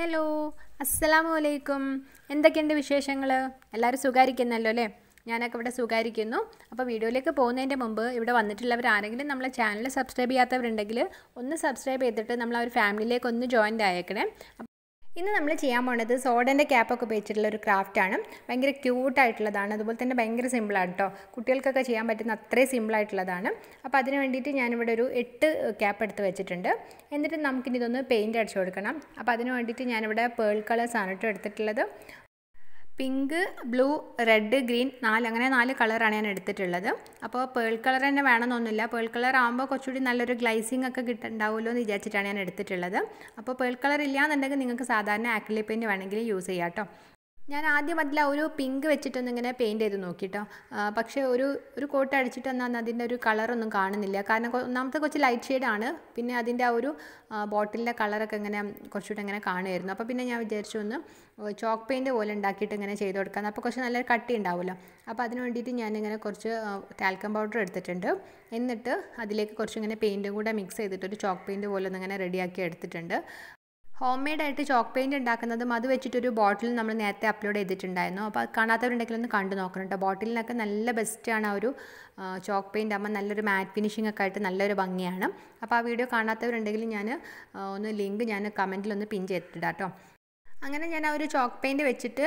Hello അസ്സലാമു അലൈക്കും. എന്തൊക്കെയുണ്ട് വിശേഷങ്ങൾ? എല്ലാവരും സുഖായിരിക്കുന്നല്ലോ അല്ലേ? ഞാനൊക്കെ ഇവിടെ സുഖായിരിക്കുന്നു. അപ്പോൾ വീഡിയോയിലേക്ക് പോകുന്നതിൻ്റെ മുമ്പ് ഇവിടെ വന്നിട്ടുള്ളവർ ആരെങ്കിലും നമ്മളെ ചാനൽ സബ്സ്ക്രൈബ് ചെയ്യാത്തവരുണ്ടെങ്കിൽ ഒന്ന് സബ്സ്ക്രൈബ് ചെയ്തിട്ട് നമ്മൾ ആ ഒരു ഫാമിലിയിലേക്ക് ഒന്ന് ജോയിൻ ആയേക്കണേ. ഇന്ന് നമ്മൾ ചെയ്യാൻ പോകുന്നത് സോഡൻ്റെ ക്യാപ്പൊക്കെ ഉപയോഗിച്ചിട്ടുള്ള ഒരു ക്രാഫ്റ്റാണ്. ഭയങ്കര ക്യൂട്ടായിട്ടുള്ളതാണ്, അതുപോലെ തന്നെ ഭയങ്കര സിമ്പിളാണ് കേട്ടോ. കുട്ടികൾക്കൊക്കെ ചെയ്യാൻ പറ്റുന്ന അത്രയും സിമ്പിളായിട്ടുള്ളതാണ്. അപ്പോൾ അതിന് വേണ്ടിയിട്ട് ഞാനിവിടെ ഒരു 8 ക്യാപ്പ് എടുത്ത് വെച്ചിട്ടുണ്ട്. എന്നിട്ട് നമുക്കിനി ഇതൊന്ന് പെയിൻറ്റ് അടിച്ചു കൊടുക്കണം. അപ്പോൾ അതിന് വേണ്ടിയിട്ട് ഞാനിവിടെ പേൾ കളേഴ്സാണ് കേട്ടോ എടുത്തിട്ടുള്ളത്. പിങ്ക്, ബ്ലൂ, റെഡ്, ഗ്രീൻ അങ്ങനെ 4 കളറാണ് ഞാൻ എടുത്തിട്ടുള്ളത്. അപ്പോൾ പേൾ കളർ തന്നെ വേണമെന്നൊന്നുമില്ല. പേൾ കളർ ആകുമ്പോൾ കുറച്ചുകൂടി നല്ലൊരു ഗ്ലൈസിങ് ഒക്കെ ഉണ്ടാവുമല്ലോ എന്ന് വിചാരിച്ചിട്ടാണ് ഞാൻ എടുത്തിട്ടുള്ളത്. അപ്പോൾ പേൾ കളർ ഇല്ലയെന്നുണ്ടെങ്കിൽ നിങ്ങൾക്ക് സാധാരണ ആക്രിലിക് പെയിൻറ്റ് വേണമെങ്കിൽ യൂസ് ചെയ്യാം കേട്ടോ. ഞാൻ ആദ്യം അതിൽ ഒരു പിങ്ക് വെച്ചിട്ടൊന്നിങ്ങനെ പെയിൻറ്റ് ചെയ്ത് നോക്കിട്ടോ. പക്ഷേ ഒരു കോട്ട് അടിച്ചിട്ട് എന്നാൽ അതിൻ്റെ ഒരു കളറൊന്നും കാണുന്നില്ല. കാരണം ഒന്നാമത്തെ കുറച്ച് ലൈറ്റ് ഷെയ്ഡാണ്. പിന്നെ അതിൻ്റെ ആ ഒരു ബോട്ടിലിൻ്റെ കളറൊക്കെ ഇങ്ങനെ കുറച്ചുകൂടെ ഇങ്ങനെ കാണുമായിരുന്നു. അപ്പോൾ പിന്നെ ഞാൻ വിചാരിച്ചു ഒന്ന് ചോക്ക് പെയിൻറ്റ് പോലെ ഉണ്ടാക്കിയിട്ട് ഇങ്ങനെ ചെയ്ത് കൊടുക്കാം. അപ്പോൾ കുറച്ച് നല്ലൊരു കട്ടി ഉണ്ടാവുമല്ലോ. അപ്പോൾ അതിന് വേണ്ടിയിട്ട് ഞാനിങ്ങനെ കുറച്ച് ടാൽക്കം പൗഡർ എടുത്തിട്ടുണ്ട്. എന്നിട്ട് അതിലേക്ക് കുറച്ചിങ്ങനെ പെയിൻറ്റും കൂടെ മിക്സ് ചെയ്തിട്ട് ഒരു ചോക്ക് പെയിൻറ്റ് പോലെ ഒന്നിങ്ങനെ റെഡിയാക്കി എടുത്തിട്ടുണ്ട്. ഹോം മെയ്ഡായിട്ട് ചോക്ക് പെയിൻറ്റ് ഉണ്ടാക്കുന്നതും അത് വെച്ചിട്ടൊരു ബോട്ടിൽ നമ്മൾ നേരത്തെ അപ്ലോഡ് ചെയ്തിട്ടുണ്ടായിരുന്നു. അപ്പോൾ അത് കാണാത്തവരുണ്ടെങ്കിൽ ഒന്ന് കണ്ടു നോക്കണം കേട്ടോ. ബോട്ടിലിനൊക്കെ നല്ല ബെസ്റ്റാണ് ആ ഒരു ചോക്ക് പെയിൻറ്റ് ആകുമ്പോൾ നല്ലൊരു മാറ്റ് ഫിനിഷിംഗ് ഒക്കെ ആയിട്ട് നല്ലൊരു ഭംഗിയാണ്. അപ്പോൾ ആ വീഡിയോ കാണാത്തവരുണ്ടെങ്കിൽ ഞാൻ ഒന്ന് ലിങ്ക് ഞാൻ കമൻറ്റിലൊന്ന് പിൻ ചെയ്തിട്ടിടാം കേട്ടോ. അങ്ങനെ ഞാൻ ആ ഒരു ചോക്ക് പെയിൻറ്റ് വെച്ചിട്ട്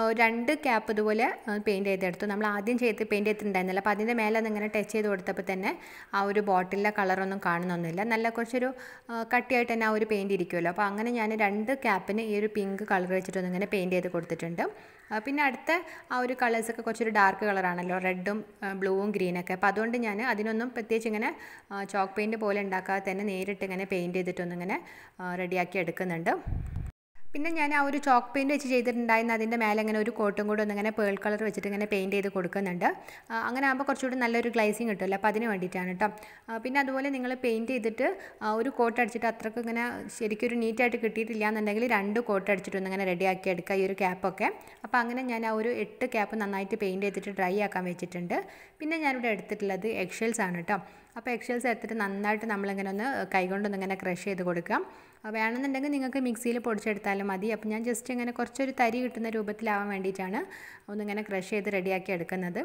2 ക്യാപ്പ് ഇതുപോലെ പെയിൻറ്റ് ചെയ്തെടുത്തു. നമ്മൾ ആദ്യം പെയിൻറ്റ് ചെയ്തിട്ടുണ്ടായിരുന്നില്ല. അപ്പോൾ അതിൻ്റെ മേലെ ഇങ്ങനെ ടച്ച് ചെയ്ത് കൊടുത്തപ്പോൾ തന്നെ ആ ഒരു ബോട്ടിലിലെ കളറൊന്നും കാണുന്നൊന്നുമില്ല. നല്ല കുറച്ചൊരു കട്ടിയായിട്ട് തന്നെ ആ ഒരു പെയിൻറ്റ് ഇരിക്കുമല്ലോ. അപ്പോൾ അങ്ങനെ ഞാൻ 2 ക്യാപ്പിന് ഈ ഒരു പിങ്ക് കളർ വെച്ചിട്ടൊന്ന് ഇങ്ങനെ പെയിൻറ്റ് ചെയ്ത് കൊടുത്തിട്ടുണ്ട്. പിന്നെ അടുത്ത ആ ഒരു കളേഴ്സൊക്കെ കുറച്ചൊരു ഡാർക്ക് കളറാണല്ലോ, റെഡും ബ്ലൂവും ഗ്രീനൊക്കെ. അപ്പോൾ അതുകൊണ്ട് ഞാൻ അതിനൊന്നും പ്രത്യേകിച്ച് ഇങ്ങനെ ചോക്ക് പെയിൻറ്റ് പോലെ ഉണ്ടാക്കാതെ തന്നെ നേരിട്ട് ഇങ്ങനെ പെയിൻറ്റ് ചെയ്തിട്ടൊന്നിങ്ങനെ റെഡിയാക്കി എടുക്കുന്നുണ്ട്. പിന്നെ ഞാൻ ആ ഒരു ചോക്ക് പെയിൻറ്റ് വെച്ച് ചെയ്തിട്ടുണ്ടായിരുന്ന അതിൻ്റെ മേലെ ഇങ്ങനെ ഒരു കോട്ടും കൂടെ ഒന്നിങ്ങനെ പേൾ കളർ വെച്ചിട്ട് ഇങ്ങനെ പെയിൻറ്റ് ചെയ്ത് കൊടുക്കുന്നുണ്ട്. അങ്ങനെ ആകുമ്പോൾ കുറച്ചുകൂടി നല്ലൊരു ഗ്ലൈസിങ് കിട്ടുമല്ലോ. അപ്പോൾ അതിന് വേണ്ടിയിട്ടാണ് കേട്ടോ. പിന്നെ അതുപോലെ നിങ്ങൾ പെയിൻറ്റ് ചെയ്തിട്ട് ഒരു കോട്ട് അടിച്ചിട്ട് അത്രയ്ക്ക് ഇങ്ങനെ ശരിക്കൊരു നീറ്റായിട്ട് കിട്ടിയിട്ടില്ല എന്നുണ്ടെങ്കിൽ 2 കോട്ട് അടിച്ചിട്ട് ഒന്നിങ്ങനെ റെഡിയാക്കി എടുക്കുക ഈ ഒരു ക്യാപ്പൊക്കെ. അപ്പോൾ അങ്ങനെ ഞാൻ ആ ഒരു 8 ക്യാപ്പ് നന്നായിട്ട് പെയിൻറ്റ് ചെയ്തിട്ട് ഡ്രൈ ആക്കാൻ വെച്ചിട്ടുണ്ട്. പിന്നെ ഞാനിവിടെ എടുത്തിട്ടുള്ളത് എഗ്ഷെൽസ് ആണ് കേട്ടോ. അപ്പോൾ എഗ്ഷെൽസ് എടുത്തിട്ട് നന്നായിട്ട് നമ്മളിങ്ങനെ ഒന്ന് കൈകൊണ്ടൊന്നിങ്ങനെ ക്രഷ് ചെയ്ത് കൊടുക്കാം. വേണമെന്നുണ്ടെങ്കിൽ നിങ്ങൾക്ക് മിക്സിയിൽ പൊടിച്ചെടുത്താലും മതി. അപ്പോൾ ഞാൻ ജസ്റ്റ് ഇങ്ങനെ കുറച്ചൊരു തരി കിട്ടുന്ന രൂപത്തിലാവാൻ വേണ്ടിയിട്ടാണ് ഒന്നിങ്ങനെ ക്രഷ് ചെയ്ത് റെഡിയാക്കി എടുക്കുന്നത്.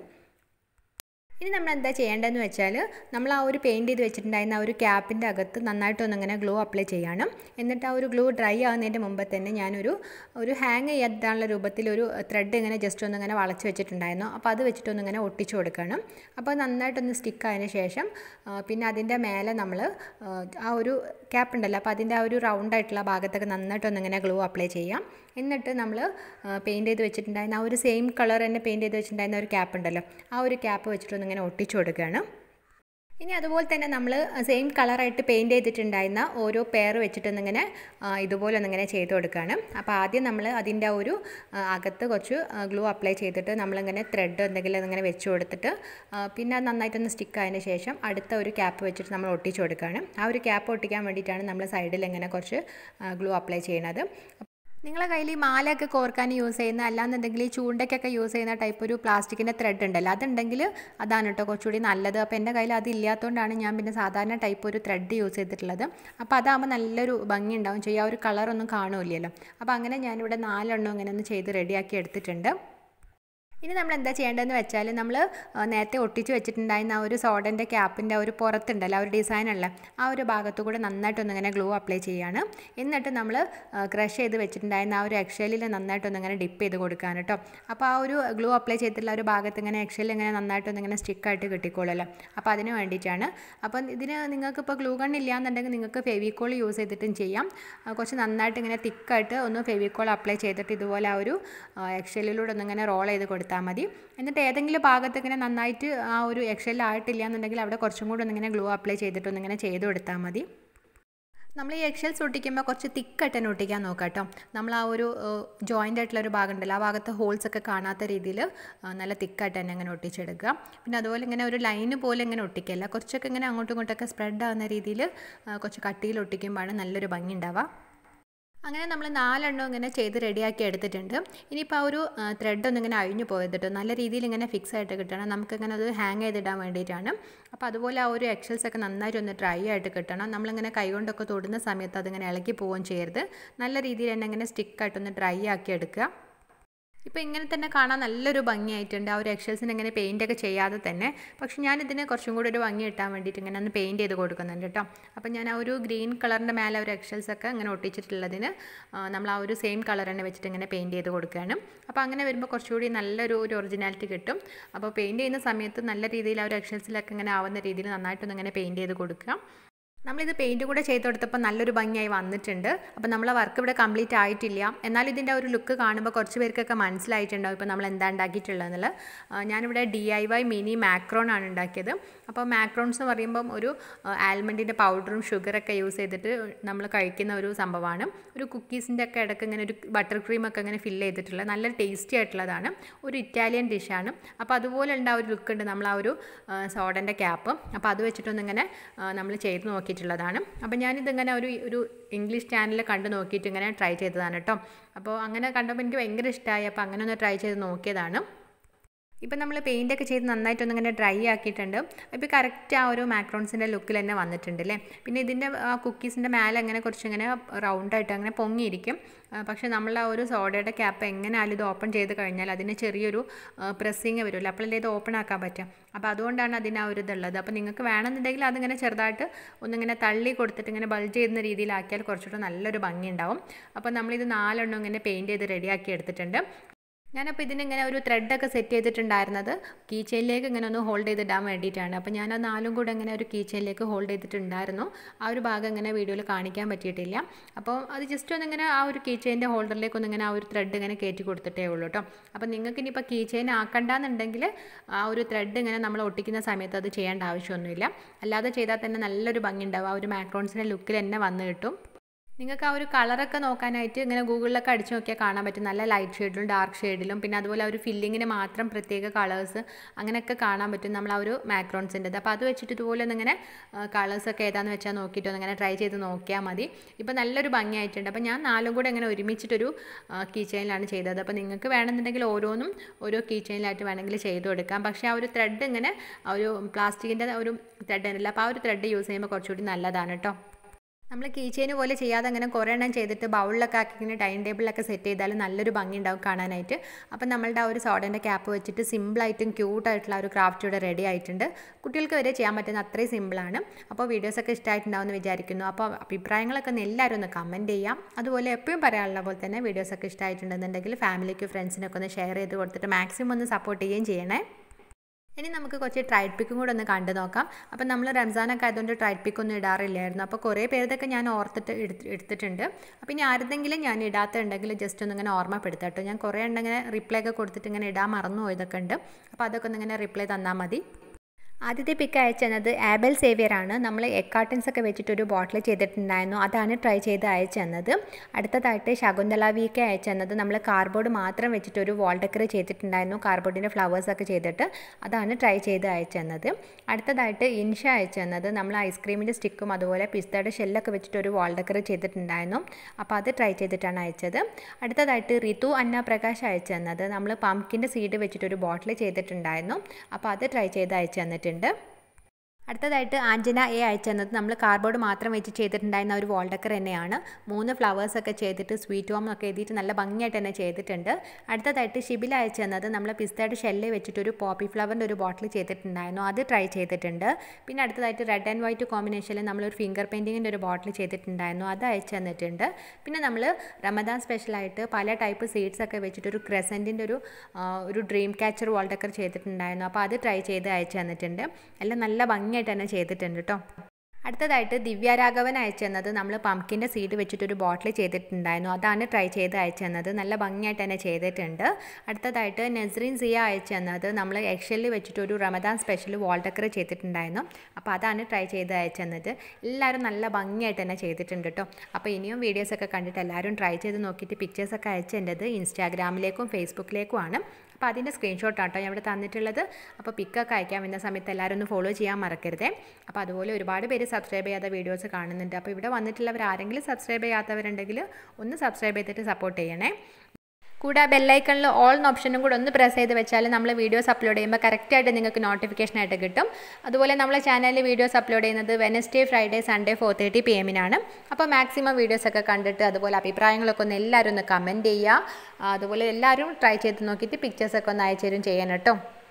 ഇനി നമ്മൾ എന്താ ചെയ്യേണ്ടതെന്ന് വെച്ചാൽ നമ്മൾ ആ ഒരു പെയിൻറ്റ് ചെയ്ത് വെച്ചിട്ടുണ്ടായിരുന്ന ആ ഒരു ക്യാപ്പിൻ്റെ അകത്ത് നന്നായിട്ടൊന്നിങ്ങനെ ഗ്ലൂ അപ്ലൈ ചെയ്യണം. എന്നിട്ട് ആ ഒരു ഗ്ലൂ ഡ്രൈ ആകുന്നതിൻ്റെ മുമ്പ് തന്നെ ഞാനൊരു ഹാങ് ചെയ്യാനുള്ള രൂപത്തിൽ ഒരു ത്രെഡ് ഇങ്ങനെ ജസ്റ്റ് ഒന്നിങ്ങനെ വളച്ച് വെച്ചിട്ടുണ്ടായിരുന്നു. അപ്പോൾ അത് വെച്ചിട്ടൊന്നിങ്ങനെ ഒട്ടിച്ചു കൊടുക്കണം. അപ്പോൾ നന്നായിട്ടൊന്ന് സ്റ്റിക്ക് ആയതിന് ശേഷം പിന്നെ അതിൻ്റെ മേലെ നമ്മൾ ആ ഒരു ക്യാപ്പ് ഉണ്ടല്ലോ, അപ്പോൾ അതിൻ്റെ ആ ഒരു റൗണ്ടായിട്ടുള്ള ഭാഗത്തൊക്കെ നന്നായിട്ടൊന്നിങ്ങനെ ഗ്ലൂ അപ്ലൈ ചെയ്യാം. എന്നിട്ട് നമ്മൾ പെയിൻറ്റ് ചെയ്ത് വെച്ചിട്ടുണ്ടായിരുന്ന ആ ഒരു സെയിം കളർ തന്നെ പെയിൻറ്റ് ചെയ്ത് വെച്ചിട്ടുണ്ടായിരുന്ന ഒരു ക്യാപ്പ് ഉണ്ടല്ലോ, ആ ഒരു ക്യാപ്പ് വെച്ചിട്ടൊന്നിങ്ങനെ ഒട്ടിച്ചു കൊടുക്കുകയാണ്. ഇനി അതുപോലെ തന്നെ നമ്മൾ സെയിം കളറായിട്ട് പെയിൻറ്റ് ചെയ്തിട്ടുണ്ടായിരുന്ന ഓരോ പെയർ വെച്ചിട്ടൊന്നിങ്ങനെ ഇതുപോലെ ഒന്നിങ്ങനെ ചെയ്ത് കൊടുക്കുകയാണ്. അപ്പോൾ ആദ്യം നമ്മൾ അതിൻ്റെ ആ ഒരു അകത്ത് കുറച്ച് ഗ്ലൂ അപ്ലൈ ചെയ്തിട്ട് നമ്മളിങ്ങനെ ത്രെഡ് എന്തെങ്കിലും അതിങ്ങനെ വെച്ച് കൊടുത്തിട്ട് പിന്നെ അത് നന്നായിട്ടൊന്ന് സ്റ്റിക്ക് ആയതിന് ശേഷം അടുത്ത ഒരു ക്യാപ്പ് വെച്ചിട്ട് നമ്മൾ ഒട്ടിച്ചു കൊടുക്കുകയാണ്. ആ ഒരു ക്യാപ്പ് ഒട്ടിക്കാൻ വേണ്ടിയിട്ടാണ് നമ്മൾ സൈഡിൽ ഇങ്ങനെ കുറച്ച് ഗ്ലൂ അപ്ലൈ ചെയ്യുന്നത്. നിങ്ങളെ കയ്യിൽ ഈ മാലയൊക്കെ കോർക്കാൻ യൂസ് ചെയ്യുന്ന, അല്ലാന്നുണ്ടെങ്കിൽ ഈ ചൂണ്ടയ്ക്കൊക്കെ യൂസ് ചെയ്യുന്ന ടൈപ്പ് ഒരു പ്ലാസ്റ്റിക്കിൻ്റെ ത്രെഡ് ഉണ്ടല്ലോ, അതുണ്ടെങ്കിൽ അതാണ് കേട്ടോ കുറച്ചുകൂടി നല്ലത്. അപ്പോൾ എൻ്റെ കയ്യിൽ അതില്ലാത്തതുകൊണ്ടാണ് ഞാൻ പിന്നെ സാധാരണ ടൈപ്പ് ഒരു ത്രെഡ് യൂസ് ചെയ്തിട്ടുള്ളത്. അപ്പോൾ അതാകുമ്പോൾ നല്ലൊരു ഭംഗി ഉണ്ടാവും ചെയ്യും, ആ ഒരു കളറൊന്നും കാണുമില്ലല്ലോ. അപ്പോൾ അങ്ങനെ ഞാനിവിടെ 4 എണ്ണം ഇങ്ങനെ ഒന്ന് ചെയ്ത് റെഡിയാക്കി എടുത്തിട്ടുണ്ട്. ഇനി നമ്മൾ എന്താ ചെയ്യേണ്ടതെന്ന് വെച്ചാൽ നമ്മൾ നേരത്തെ ഒട്ടിച്ച് വെച്ചിട്ടുണ്ടായിരുന്ന ആ ഒരു സോഡൻ്റെ ക്യാപ്പിൻ്റെ ഒരു പുറത്തുണ്ടല്ലോ, ആ ഒരു ഡിസൈനുള്ള ആ ഒരു ഭാഗത്തു കൂടെ നന്നായിട്ടൊന്നിങ്ങനെ ഗ്ലൂ അപ്ലൈ ചെയ്യുകയാണ്. എന്നിട്ട് നമ്മൾ ക്രഷ് ചെയ്ത് വെച്ചിട്ടുണ്ടായിരുന്ന ആ ഒരു എഗ്ഷെല്ലിൽ നന്നായിട്ടൊന്നിങ്ങനെ ഡിപ്പ് ചെയ്ത് കൊടുക്കുകയാണ് കേട്ടോ. അപ്പോൾ ആ ഒരു ഗ്ലൂ അപ്ലൈ ചെയ്തിട്ടുള്ള ഒരു ഭാഗത്ത് ഇങ്ങനെ എഗ്ഷെല്ല് ഇങ്ങനെ നന്നായിട്ടൊന്നിങ്ങനെ സ്റ്റിക്കായിട്ട് കിട്ടിക്കോളല്ലോ. അപ്പോൾ അതിന് വേണ്ടിയിട്ടാണ്. അപ്പം ഇതിന് നിങ്ങൾക്കിപ്പോൾ ഗ്ലൂ ഗൺ ഇല്ല എന്നുണ്ടെങ്കിൽ നിങ്ങൾക്ക് ഫെവിക്കോൾ യൂസ് ചെയ്തിട്ടും ചെയ്യാം. കുറച്ച് നന്നായിട്ട് ഇങ്ങനെ തിക്കായിട്ട് ഒന്ന് ഫെവിക്കോൾ അപ്ലൈ ചെയ്തിട്ട് ഇതുപോലെ ആ ഒരു എഗ്ഷെല്ലിലൂടെ ഒന്നിങ്ങനെ റോൾ ചെയ്ത് കൊടുത്താൽ മതി. എന്നിട്ട് ഏതെങ്കിലും ഭാഗത്ത് ഇങ്ങനെ നന്നായിട്ട് ആ ഒരു എഗ്ഷെൽ ആയിട്ടില്ല എന്നുണ്ടെങ്കിൽ അവിടെ കുറച്ചും കൂടി ഒന്നിങ്ങനെ ഗ്ലൂ അപ്ലൈ ചെയ്തിട്ടൊന്നിങ്ങനെ ചെയ്ത് കൊടുത്താൽ മതി. നമ്മൾ ഈ എഗ്ഷെൽസ് ഒട്ടിക്കുമ്പോൾ കുറച്ച് തിക്കായിട്ട് തന്നെ ഒട്ടിക്കാൻ നോക്കാം കേട്ടോ. നമ്മൾ ആ ഒരു ജോയിൻ്റ് ആയിട്ടുള്ളൊരു ഭാഗം ഉണ്ടല്ലോ, ആ ഭാഗത്ത് ഹോൾസൊക്കെ കാണാത്ത രീതിയിൽ നല്ല തിക്കായിട്ട് തന്നെ അങ്ങനെ ഒട്ടിച്ചെടുക്കുക. പിന്നെ അതുപോലെ ഇങ്ങനെ ഒരു ലൈന് പോലെ ഇങ്ങനെ ഒട്ടിക്കല്ല, കുറച്ചൊക്കെ ഇങ്ങനെ അങ്ങോട്ടും ഇങ്ങോട്ടൊക്കെ സ്പ്രെഡ് ആകുന്ന രീതിയിൽ കുറച്ച് കട്ടിയിൽ ഒട്ടിക്കുമ്പോഴാണ് നല്ലൊരു ഭംഗി ഉണ്ടാവുക. അങ്ങനെ നമ്മൾ 4 എണ്ണം ഇങ്ങനെ ചെയ്ത് റെഡിയാക്കി എടുത്തിട്ടുണ്ട്. ഇനിയിപ്പോൾ ആ ഒരു ത്രെഡ് ഒന്നും ഇങ്ങനെ അഴിഞ്ഞു പോയത് നല്ല രീതിയിൽ ഇങ്ങനെ ഫിക്സ് ആയിട്ട് കിട്ടണം. നമുക്കിങ്ങനെ അത് ഹാങ് ചെയ്തിടാൻ വേണ്ടിയിട്ടാണ്. അപ്പോൾ അതുപോലെ ആ ഒരു എക്സൽസ് ഒക്കെ നന്നായിട്ട് ഒന്ന് ഡ്രൈ ആയിട്ട് കിട്ടണം. നമ്മളിങ്ങനെ കൈകൊണ്ടൊക്കെ തൊടുന്ന സമയത്ത് അതിങ്ങനെ ഇളകി പോവുകയും ചെയ്യരുത്. നല്ല രീതിയിൽ തന്നെ ഇങ്ങനെ സ്റ്റിക്കായിട്ടൊന്ന് ഡ്രൈ ആക്കി എടുക്കുക. ഇപ്പോൾ ഇങ്ങനെ തന്നെ കാണാൻ നല്ലൊരു ഭംഗിയായിട്ടുണ്ട് ആ ഒരു എക്സൽസിന് ഇങ്ങനെ പെയിൻ്റൊക്കെ ചെയ്യാതെ തന്നെ. പക്ഷേ ഞാനിതിന് കുറച്ചും കൂടി ഒരു ഭംഗി കിട്ടാൻ വേണ്ടിയിട്ട് ഇങ്ങനെ ഒന്ന് പെയിൻറ്റ് ചെയ്ത് കൊടുക്കുന്നുണ്ട് കേട്ടോ. അപ്പോൾ ഞാൻ ആ ഒരു ഗ്രീൻ കളറിൻ്റെ മേലെ ഒരു എക്സൽസൊക്കെ ഇങ്ങനെ ഒട്ടിച്ചിട്ടുള്ളതിന് നമ്മൾ ആ ഒരു സെയിം കളർ തന്നെ വെച്ചിട്ട് ഇങ്ങനെ പെയിൻറ്റ് ചെയ്ത് കൊടുക്കുകയാണ്. അപ്പോൾ അങ്ങനെ വരുമ്പോൾ കുറച്ചുകൂടി നല്ലൊരു ഒറിജിനാലിറ്റി കിട്ടും. അപ്പോൾ പെയിൻറ്റ് ചെയ്യുന്ന സമയത്ത് നല്ല രീതിയിൽ ആ ഒരു എക്സൽസിലൊക്കെ ഇങ്ങനെ ആവുന്ന രീതിയിൽ നന്നായിട്ടൊന്ന് ഇങ്ങനെ പെയിൻറ്റ് ചെയ്ത് കൊടുക്കുക. നമ്മളിത് പെയിൻറ്റ് കൂടെ ചെയ്ത് കൊടുത്തപ്പോൾ നല്ലൊരു ഭംഗിയായി വന്നിട്ടുണ്ട്. അപ്പോൾ നമ്മളെ വർക്ക് ഇവിടെ കംപ്ലീറ്റ് ആയിട്ടില്ല. എന്നാൽ ഇതിൻ്റെ ഒരു ലുക്ക് കാണുമ്പോൾ കുറച്ച് പേർക്കൊക്കെ മനസ്സിലായിട്ടുണ്ടാവും ഇപ്പോൾ നമ്മൾ എന്താ ഉണ്ടാക്കിയിട്ടുള്ളതെന്നുള്ളത്. ഞാനിവിടെ DIY മിനി മാക്രോൺ ആണ് ഉണ്ടാക്കിയത്. അപ്പോൾ മാക്രോൺസ് എന്ന് പറയുമ്പം ഒരു ആൽമണ്ടിൻ്റെ പൗഡറും ഷുഗറൊക്കെ യൂസ് ചെയ്തിട്ട് നമ്മൾ കഴിക്കുന്ന ഒരു സംഭവമാണ്. ഒരു കുക്കീസിൻ്റെ ഒക്കെ ഇടയ്ക്ക് ഇങ്ങനെ ഒരു ബട്ടർ ക്രീമൊക്കെ ഇങ്ങനെ ഫില്ല് ചെയ്തിട്ടുള്ള നല്ല ടേസ്റ്റി ആയിട്ടുള്ളതാണ്. ഒരു ഇറ്റാലിയൻ ഡിഷാണ്. അപ്പോൾ അതുപോലെ ഉണ്ട് ആ ഒരു ലുക്ക് ഉണ്ട് നമ്മൾ ആ ഒരു സോഡൻ്റെ ക്യാപ്പ്. അപ്പോൾ അത് വെച്ചിട്ടൊന്നിങ്ങനെ നമ്മൾ ചെയ്ത് നോക്കി ാണ്. അപ്പോൾ ഞാനിതിങ്ങനെ ഒരു ഇംഗ്ലീഷ് ചാനൽ കണ്ട് നോക്കിയിട്ട് ഇങ്ങനെ ട്രൈ ചെയ്തതാണ് കേട്ടോ. അപ്പോൾ അങ്ങനെ കണ്ടപ്പോൾ എനിക്ക് ഭയങ്കര ഇഷ്ടമായി. അപ്പോൾ അങ്ങനെ ഒന്ന് ട്രൈ ചെയ്ത് നോക്കിയതാണ്. ഇപ്പം നമ്മൾ പെയിൻ്റൊക്കെ ചെയ്ത് നന്നായിട്ടൊന്നിങ്ങനെ ഡ്രൈ ആക്കിയിട്ടുണ്ട്. ഇപ്പോൾ കറക്റ്റ് ആ ഒരു മാക്രോൺസിൻ്റെ ലുക്കിൽ തന്നെ വന്നിട്ടുണ്ട് അല്ലേ. പിന്നെ ഇതിൻ്റെ കുക്കീസിൻ്റെ മേലെ അങ്ങനെ കുറച്ചിങ്ങനെ റൗണ്ടായിട്ട് അങ്ങനെ പൊങ്ങിയിരിക്കും. പക്ഷേ നമ്മൾ ആ ഒരു സോഡയുടെ ക്യാപ്പ് എങ്ങനെയാലും ഇത് ഓപ്പൺ ചെയ്ത് കഴിഞ്ഞാൽ അതിന് ചെറിയൊരു പ്രസ്സിങ് വരുമല്ലോ. അപ്പോഴല്ലേ ഇത് ഓപ്പൺ ആക്കാൻ പറ്റുക. അപ്പോൾ അതുകൊണ്ടാണ് അതിന് ആ ഒരു ഇതുള്ളത്. അപ്പോൾ നിങ്ങൾക്ക് വേണമെന്നുണ്ടെങ്കിൽ അതിങ്ങനെ ചെറുതായിട്ട് ഒന്നിങ്ങനെ തള്ളി കൊടുത്തിട്ട് ഇങ്ങനെ ബൾജ് ചെയ്യുന്ന രീതിയിലാക്കിയാൽ കുറച്ചുകൂടെ നല്ലൊരു ഭംഗി ഉണ്ടാവും. അപ്പോൾ നമ്മളിത് 4 എണ്ണം ഇങ്ങനെ പെയിൻറ്റ് ചെയ്ത് റെഡിയാക്കി എടുത്തിട്ടുണ്ട്. ഞാനപ്പോൾ ഇതിനിങ്ങനെ ഒരു ത്രെഡൊക്കെ സെറ്റ് ചെയ്തിട്ടുണ്ടായിരുന്നത് കീ ചെയിനിലേക്ക് ഇങ്ങനെ ഒന്ന് ഹോൾഡ് ചെയ്തിടാൻ വേണ്ടിയിട്ടാണ്. അപ്പോൾ ഞാൻ ആ 4 കൂടെ ഇങ്ങനെ ഒരു കീ ചെയിനിലേക്ക് ഹോൾഡ് ചെയ്തിട്ടുണ്ടായിരുന്നു. ആ ഒരു ഭാഗം ഇങ്ങനെ വീഡിയോയിൽ കാണിക്കാൻ പറ്റിയിട്ടില്ല. അപ്പോൾ അത് ജസ്റ്റ് ഒന്നിങ്ങനെ ആ ഒരു കീ ചെയിൻ്റെ ഹോൾഡറിലേക്ക് ഒന്നിങ്ങനെ ആ ഒരു ത്രെഡ് ഇങ്ങനെ കയറ്റി കൊടുത്തിട്ടേ ഉള്ളൂ കേട്ടോ. അപ്പോൾ നിങ്ങൾക്ക് ഇനിയിപ്പോൾ കീ ചെയിൻ ആക്കണ്ടെന്നുണ്ടെങ്കിൽ ആ ഒരു ത്രെഡ് ഇങ്ങനെ നമ്മൾ ഒട്ടിക്കുന്ന സമയത്ത് അത് ചെയ്യേണ്ട ആവശ്യമൊന്നുമില്ല. അല്ലാതെ ചെയ്താൽ തന്നെ നല്ലൊരു ഭംഗി ഉണ്ടാവും. ആ ഒരു മാക്രോൺസിൻ്റെ ലുക്കിൽ തന്നെ വന്ന് കിട്ടും. നിങ്ങൾക്ക് ആ ഒരു കളറൊക്കെ നോക്കാനായിട്ട് ഇങ്ങനെ ഗൂഗിളിലൊക്കെ അടിച്ച് നോക്കിയാൽ കാണാൻ പറ്റും. നല്ല ലൈറ്റ് ഷെയ്ഡിലും ഡാർക്ക് ഷെയ്ഡിലും പിന്നെ അതുപോലെ ആ ഒരു ഫില്ലിങ്ങിന് മാത്രം പ്രത്യേക കളേഴ്സ് അങ്ങനെയൊക്കെ കാണാൻ പറ്റും നമ്മൾ ആ ഒരു മാക്രോൺസിൻ്റെത്. അപ്പോൾ അത് വെച്ചിട്ട് ഇതുപോലെ ഒന്നിങ്ങനെ കളേഴ്സൊക്കെ ഏതാണെന്ന് വെച്ചാൽ നോക്കിയിട്ട് ഒന്നിങ്ങനെ ട്രൈ ചെയ്ത് നോക്കിയാൽ മതി. ഇപ്പോൾ നല്ലൊരു ഭംഗിയായിട്ടുണ്ട്. അപ്പോൾ ഞാൻ 4 കൂടെ ഇങ്ങനെ ഒരുമിച്ചിട്ടൊരു കീ ചെയിനിലാണ് ചെയ്തത്. അപ്പോൾ നിങ്ങൾക്ക് വേണമെന്നുണ്ടെങ്കിൽ ഓരോന്നും ഓരോ കീ ചെയിനിലായിട്ട് വേണമെങ്കിൽ ചെയ്ത് കൊടുക്കാം. പക്ഷേ ആ ഒരു ത്രെഡ് ഇങ്ങനെ ആ ഒരു പ്ലാസ്റ്റിക്കിൻ്റെ ഒരു ത്രെഡ് ഉണ്ടല്ലോ. അപ്പോൾ ആ ഒരു ത്രെഡ് യൂസ് ചെയ്യുമ്പോൾ കുറച്ചുകൂടി നല്ലതാണ് കേട്ടോ. നമ്മൾ കീ ചെയിൻ പോലെ ചെയ്യാതെ അങ്ങനെ കുറേ എണ്ണം ചെയ്തിട്ട് ബൗളിലൊക്കെ ആക്കി ഇങ്ങനെ ഡൈനിങ് ടേബിളിലൊക്കെ സെറ്റ് ചെയ്താൽ നല്ലൊരു ഭംഗി ഉണ്ടാവും കാണാനായിട്ട്. അപ്പം നമ്മളുടെ ആ ഒരു സോഡൻ്റെ ക്യാപ്പ് വെച്ചിട്ട് സിമ്പിളായിട്ടും ക്യൂട്ടായിട്ടുള്ള ഒരു ക്രാഫ്റ്റ് ഇവിടെ റെഡി ആയിട്ടുണ്ട്. കുട്ടികൾക്ക് വരെ ചെയ്യാൻ പറ്റുന്ന അത്രയും സിമ്പിളാണ്. അപ്പോൾ വീഡിയോസൊക്കെ ഇഷ്ടമായിട്ടുണ്ടാവുമെന്ന് വിചാരിക്കുന്നു. അപ്പോൾ അഭിപ്രായങ്ങളൊക്കെ ഒന്ന് എല്ലാവരും ഒന്ന് കമൻറ്റ് ചെയ്യാം. അതുപോലെ എപ്പോഴും പറയാനുള്ള പോലെ തന്നെ വീഡിയോസൊക്കെ ഇഷ്ടമായിട്ടുണ്ടെന്നുണ്ടെങ്കിൽ ഫാമിലിക്കും ഫ്രണ്ട്സിനൊക്കെ ഒന്ന് ഷെയർ ചെയ്ത് കൊടുത്തിട്ട് മാക്സിമം ഒന്ന് സപ്പോർട്ട് ചെയ്യുകയും ചെയ്യണേ. ഇനി നമുക്ക് കുറച്ച് ട്രൈഡ് പിക്കും കൂടെ ഒന്ന് കണ്ടു നോക്കാം. അപ്പം നമ്മൾ റംസാനൊക്കെ ആയതുകൊണ്ട് ട്രൈഡ് പിക്കൊന്നും ഇടാറില്ലായിരുന്നു. അപ്പോൾ കുറേ പേരുതൊക്കെ ഞാൻ ഓർത്തിട്ട് എടുത്തിട്ടുണ്ട്. അപ്പോൾ ഇനി ആരുടെങ്കിലും ഞാൻ ഇടാത്തുണ്ടെങ്കിൽ ജസ്റ്റ് ഒന്നിങ്ങനെ ഓർമ്മപ്പെടുത്താം കേട്ടോ. ഞാൻ കുറേ ഉണ്ടെങ്കിൽ റിപ്ലൈ ഒക്കെ കൊടുത്തിട്ട് ഇങ്ങനെ ഇടാൻ മറന്നു പോയതൊക്കെ ഉണ്ട്. അപ്പോൾ അതൊക്കെ ഒന്നിങ്ങനെ റിപ്ലൈ തന്നാൽ മതി. ആദ്യത്തെ പിക്ക് അയച്ചത് ആബൽ സേവിയറാണ്. നമ്മൾ എഗ് കാർട്ടൻസ് ഒക്കെ വെച്ചിട്ടൊരു ബോട്ടിൽ ചെയ്തിട്ടുണ്ടായിരുന്നു. അതാണ് ട്രൈ ചെയ്ത് അയച്ചത്. അടുത്തതായിട്ട് ശകുന്തള വീക്ക് അയച്ചത് നമ്മൾ കാർഡ്ബോർഡ് മാത്രം വെച്ചിട്ടൊരു വാൾ ഡെക്കർ ചെയ്തിട്ടുണ്ടായിരുന്നു. കാർഡ്ബോർഡിൻ്റെ ഫ്ലവേഴ്സൊക്കെ ചെയ്തിട്ട് അതാണ് ട്രൈ ചെയ്ത് അയച്ചത്. അടുത്തതായിട്ട് ഇൻഷ അയച്ചത് നമ്മൾ ഐസ്ക്രീമിൻ്റെ സ്റ്റിക്കും അതുപോലെ പിസ്തയുടെ ഷെല്ലൊക്കെ വെച്ചിട്ടൊരു വാൾ ഡെക്കർ ചെയ്തിട്ടുണ്ടായിരുന്നു. അപ്പോൾ അത് ട്രൈ ചെയ്തിട്ടാണ് അയച്ചത്. അടുത്തതായിട്ട് റിതു അന്ന പ്രകാശ് അയച്ചത് നമ്മൾ പംകിൻ്റെ സീഡ് വെച്ചിട്ടൊരു ബോട്ടിൽ ചെയ്തിട്ടുണ്ടായിരുന്നു. അപ്പോൾ അത് ട്രൈ ചെയ്ത് അയച്ചു തന്നിട്ടുണ്ട്. അടുത്തതായിട്ട് ആഞ്ജന എ അയച്ചത് നമ്മൾ കാർഡ്ബോർഡ് മാത്രം വെച്ച് ചെയ്തിട്ടുണ്ടായിരുന്ന ഒരു വാൾ ഡെക്കർ തന്നെയാണ്. 3 ഫ്ലവേഴ്സൊക്കെ ചെയ്തിട്ട് സ്വീറ്റ് ഹോം ഒക്കെ എഴുതിയിട്ട് നല്ല ഭംഗിയായിട്ട് തന്നെ ചെയ്തിട്ടുണ്ട്. അടുത്തതായിട്ട് ഷിബില അയച്ചത് നമ്മൾ പിസ്തയുടെ ഷെല്ല് വെച്ചിട്ടൊരു പോപ്പി ഫ്ലവറിൻ്റെ ഒരു ബോട്ടിൽ ചെയ്തിട്ടുണ്ടായിരുന്നു. അത് ട്രൈ ചെയ്തിട്ടുണ്ട്. പിന്നെ അടുത്തതായിട്ട് റെഡ് ആൻഡ് വൈറ്റ് കോമ്പിനേഷനിൽ നമ്മളൊരു ഫിംഗർ പെയിൻറ്റിങ്ങിൻ്റെ ഒരു ബോട്ടിൽ ചെയ്തിട്ടുണ്ടായിരുന്നു. അത് അയച്ചു തന്നിട്ടുണ്ട്. പിന്നെ നമ്മൾ റമദാൻ സ്പെഷ്യലായിട്ട് പല ടൈപ്പ് സീഡ്സൊക്കെ വെച്ചിട്ടൊരു ക്രെസൻറ്റിൻ്റെ ഒരു ഡ്രീം ക്യാച്ചർ വാൾ ഡെക്കർ ചെയ്തിട്ടുണ്ടായിരുന്നു. അപ്പോൾ അത് ട്രൈ ചെയ്ത് അയച്ചു തന്നിട്ടുണ്ട്. എല്ലാം നല്ല ഭംഗിയായിട്ട് തന്നെ ചെയ്തിട്ടുണ്ട് കേട്ടോ. അടുത്തതായിട്ട് ദിവ്യ രാഘവൻ അയച്ചത് നമ്മൾ പംകിൻ്റെ സീഡ് വെച്ചിട്ടൊരു ബോട്ടിൽ ചെയ്തിട്ടുണ്ടായിരുന്നു. അതാണ് ട്രൈ ചെയ്ത് അയച്ചത്. നല്ല ഭംഗിയായിട്ട് തന്നെ ചെയ്തിട്ടുണ്ട്. അടുത്തതായിട്ട് നസ്രീൻ സിയ അയച്ചത് നമ്മൾ എക്സെല്ലിൽ വെച്ചിട്ടൊരു റമദാൻ സ്പെഷ്യൽ വാൾ ഡെക്കർ ചെയ്തിട്ടുണ്ടായിരുന്നു. അപ്പോൾ അതാണ് ട്രൈ ചെയ്ത് അയച്ചത്. എല്ലാവരും നല്ല ഭംഗിയായിട്ട് തന്നെ ചെയ്തിട്ടുണ്ട് കേട്ടോ. അപ്പോൾ ഇനിയും വീഡിയോസൊക്കെ കണ്ടിട്ട് എല്ലാവരും ട്രൈ ചെയ്ത് നോക്കിയിട്ട് പിക്ചേഴ്സൊക്കെ അയച്ചത് ഇൻസ്റ്റാഗ്രാമിലേക്കും ഫേസ്ബുക്കിലേക്കുമാണ്. അപ്പോൾ അതിൻ്റെ സ്ക്രീൻഷോട്ടാട്ടോ ഞാൻ ഇവിടെ തന്നിട്ടുള്ളത്. അപ്പോൾ പിക്കൊക്കെ അയക്കാൻ വരുന്ന സമയത്ത് എല്ലാവരും ഒന്ന് ഫോളോ ചെയ്യാൻ മറക്കരുതേ. അപ്പോൾ അതുപോലെ ഒരുപാട് പേര് സബ്സ്ക്രൈബ് ചെയ്യാത്ത വീഡിയോസ് കാണുന്നുണ്ട്. അപ്പോൾ ഇവിടെ വന്നിട്ടുള്ളവർ ആരെങ്കിലും സബ്സ്ക്രൈബ് ചെയ്യാത്തവരുണ്ടെങ്കിൽ ഒന്ന് സബ്സ്ക്രൈബ് ചെയ്തിട്ട് സപ്പോർട്ട് ചെയ്യണേ. കൂടെ ബെല്ലൈക്കണിൽ ഓൾ എന്ന ഓപ്ഷനും കൂടെ ഒന്ന് പ്രസ് ചെയ്ത് വെച്ചാൽ നമ്മൾ വീഡിയോസ് അപ്ലോഡ് ചെയ്യുമ്പോൾ കറക്റ്റായിട്ട് നിങ്ങൾക്ക് നോട്ടിഫിക്കേഷനായിട്ട് കിട്ടും. അതുപോലെ നമ്മളെ ചാനലിൽ വീഡിയോസ് അപ്ലോഡ് ചെയ്യുന്നത് വെനസ്ഡേ, ഫ്രൈഡേ, സൺഡേ 4:30 PM അപ്പോൾ മാക്സിമം വീഡിയോസൊക്കെ കണ്ടിട്ട് അതുപോലെ അഭിപ്രായങ്ങളൊക്കെ ഒന്ന് എല്ലാവരും ഒന്ന് കമൻറ്റ് ചെയ്യുക. അതുപോലെ എല്ലാവരും ട്രൈ ചെയ്ത് നോക്കിയിട്ട് പിക്ചേഴ്സൊക്കെ ഒന്ന് അയച്ചു തരും ചെയ്യണം കേട്ടോ.